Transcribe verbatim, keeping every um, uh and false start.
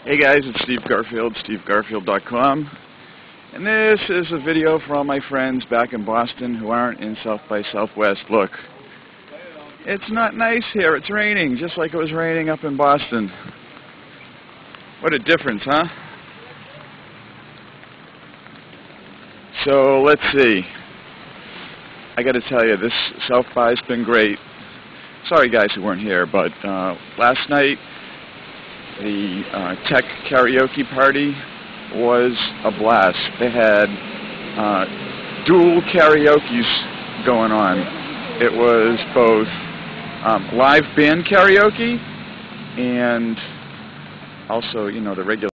Hey guys, it's Steve Garfield, steve garfield dot com, and this is a video for all my friends back in Boston who aren't in South by Southwest. Look, it's not nice here. It's raining, just like it was raining up in Boston. What a difference, huh? So let's see. I got to tell you, this South by's been great. Sorry guys who weren't here, but uh, last night the uh, tech karaoke party was a blast. They had uh, dual karaokes going on. It was both um, live band karaoke and also, you know, the regular